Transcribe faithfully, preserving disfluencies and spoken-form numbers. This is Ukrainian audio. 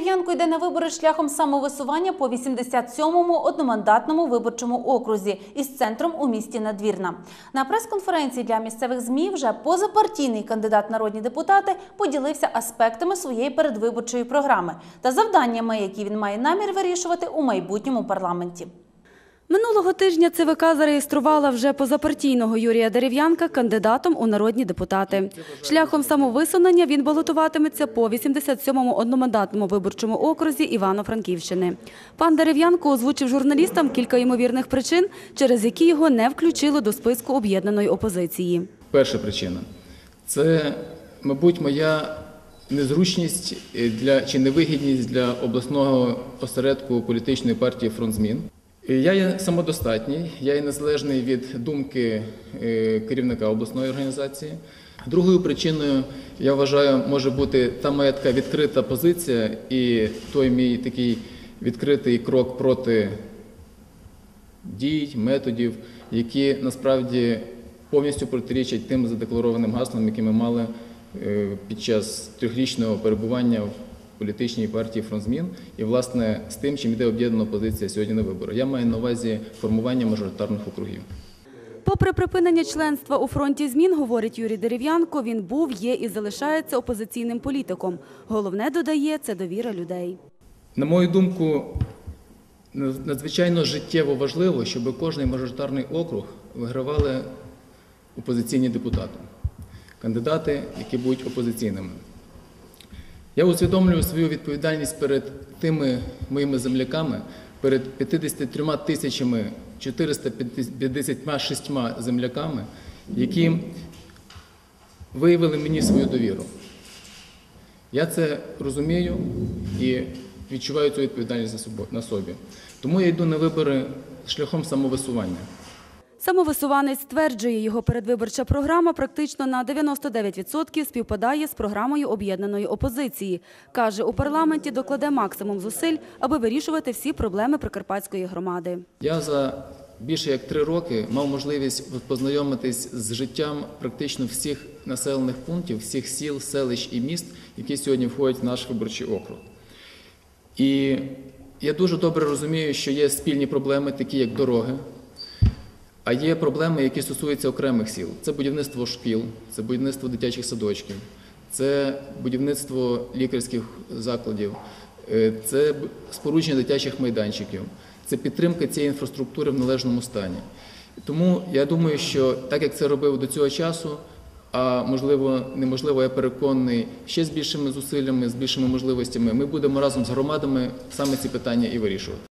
Дерев'янко йде на вибори шляхом самовисування по вісімдесят сьомому одномандатному виборчому окрузі із центром у місті Надвірна. На прес-конференції для місцевих ЗМІ вже позапартійний кандидат в народні депутати поділився аспектами своєї передвиборчої програми та завданнями, які він має намір вирішувати у майбутньому парламенті. Минулого тижня ЦВК зареєструвала вже позапартійного Юрія Дерев'янка кандидатом у народні депутати. Шляхом самовисунення він балотуватиметься по вісімдесят сьомому одномандатному виборчому окрузі Івано-Франківщини. Пан Дерев'янко озвучив журналістам кілька ймовірних причин, через які його не включили до списку об'єднаної опозиції. Перша причина – це, мабуть, моя незручність для, чи невигідність для обласного осередку політичної партії «Фронт змін». Я є самодостатній, я є незалежний від думки керівника обласної організації. Другою причиною, я вважаю, може бути та моя така відкрита позиція і той мій такий відкритий крок проти дій, методів, які насправді повністю протирічать тим задекларованим гаслам, які ми мали під час трьохрічного перебування в політичній партії «Фронт змін» і, власне, з тим, чим йде об'єднана опозиція сьогодні на вибори. Я маю на увазі формування мажоритарних округів. Попри припинення членства у «Фронті змін», говорить Юрій Дерев'янко, він був, є і залишається опозиційним політиком. Головне, додає, це довіра людей. На мою думку, надзвичайно життєво важливо, щоб кожний мажоритарний округ вигравали опозиційні депутати, кандидати, які будуть опозиційними. Я усвідомлюю свою відповідальність перед тими моїми земляками, перед п'ятдесятьма трьома тисячами чотириста п'ятдесятьма шістьма земляками, які виявили мені свою довіру. Я це розумію і відчуваю цю відповідальність на собі. Тому я йду на вибори шляхом самовисування. Самовисуванець стверджує, його передвиборча програма практично на дев'яносто дев'ять відсотків співпадає з програмою об'єднаної опозиції. Каже, у парламенті докладе максимум зусиль, аби вирішувати всі проблеми Прикарпатської громади. Я за більше як три роки мав можливість познайомитись з життям практично всіх населених пунктів, всіх сіл, селищ і міст, які сьогодні входять в наш виборчий округ. І я дуже добре розумію, що є спільні проблеми, такі як дороги, а є проблеми, які стосуються окремих сіл. Це будівництво шкіл, це будівництво дитячих садочків, це будівництво лікарських закладів, це спорудження дитячих майданчиків, це підтримка цієї інфраструктури в належному стані. Тому я думаю, що так, як це робив до цього часу, а можливо, неможливо, я переконаний, ще з більшими зусиллями, з більшими можливостями, ми будемо разом з громадами саме ці питання і вирішувати.